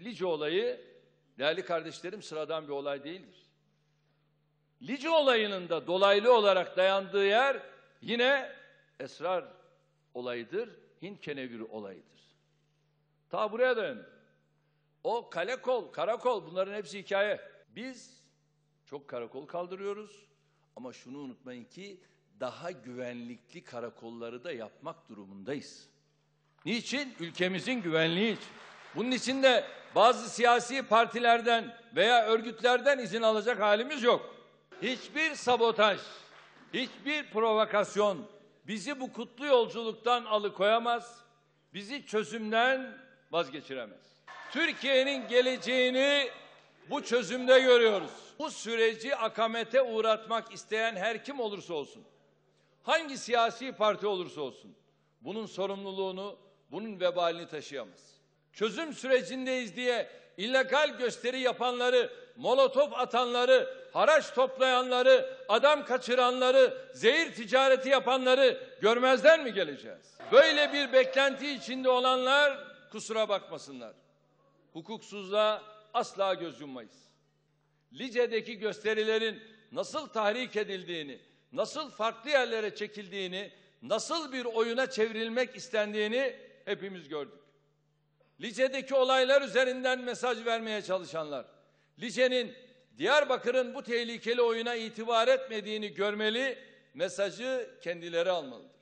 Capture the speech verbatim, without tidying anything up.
Lice olayı, değerli kardeşlerim, sıradan bir olay değildir. Lice olayının da dolaylı olarak dayandığı yer yine esrar olayıdır, Hint keneviri olayıdır. Ta buraya dayanıyor. O kale kol, karakol, bunların hepsi hikaye. Biz çok karakol kaldırıyoruz ama şunu unutmayın ki daha güvenlikli karakolları da yapmak durumundayız. Niçin? Ülkemizin güvenliği için. Bunun için de bazı siyasi partilerden veya örgütlerden izin alacak halimiz yok. Hiçbir sabotaj, hiçbir provokasyon bizi bu kutlu yolculuktan alıkoyamaz, bizi çözümden vazgeçiremez. Türkiye'nin geleceğini bu çözümde görüyoruz. Bu süreci akamete uğratmak isteyen her kim olursa olsun, hangi siyasi parti olursa olsun, bunun sorumluluğunu, bunun vebalini taşıyamaz. Çözüm sürecindeyiz diye illegal gösteri yapanları, molotof atanları, haraç toplayanları, adam kaçıranları, zehir ticareti yapanları görmezden mi geleceğiz? Böyle bir beklenti içinde olanlar kusura bakmasınlar. Hukuksuzluğa asla göz yummayız. Lice'deki gösterilerin nasıl tahrik edildiğini, nasıl farklı yerlere çekildiğini, nasıl bir oyuna çevrilmek istendiğini hepimiz gördük. Lice'deki olaylar üzerinden mesaj vermeye çalışanlar, Lice'nin, Diyarbakır'ın bu tehlikeli oyuna itibar etmediğini görmeli, mesajı kendileri almalıdır.